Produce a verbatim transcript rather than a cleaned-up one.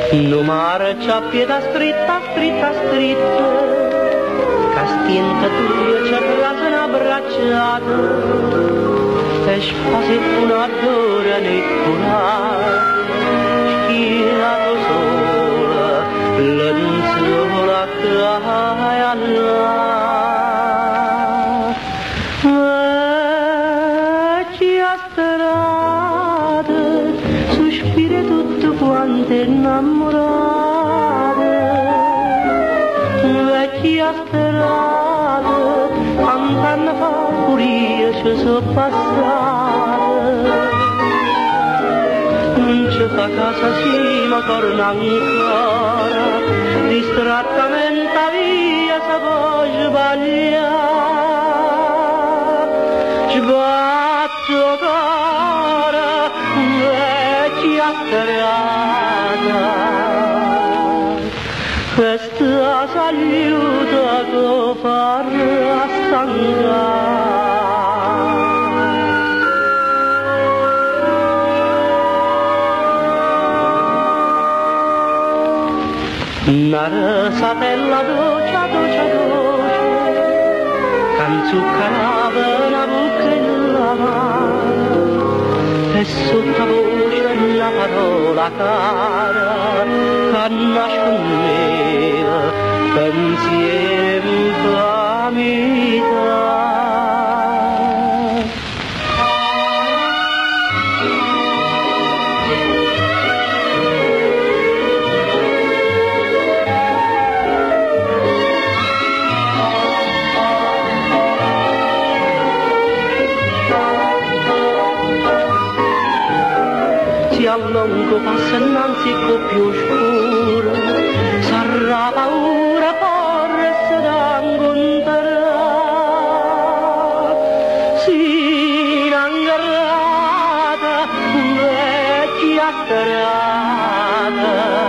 No marcia pieda stritta, stritta, stritta, castienta tu ci abbraccia una bracciata, e spasi una d'ora nei curati, schierato sola, la sola caia là. Vecchia strada, sospiri tutto quanto innamorate, vecchia strada, quant'anni fa pure io ci sono passate, non ci fa casa sì ma torna ancora, distrattamente via se può sbagliare, sbatto cara, vecchia strada, questa saluta che farà stancar. Una rasatella dolce, dolce, dolce, canzuccanava una bocca in la mano, e sottovoce la parola cara che nascondeva pensieri infamità. A lungo passa innanzi con più scuro, sarà paura forse da incontrare, si inangarrata vecchia strada.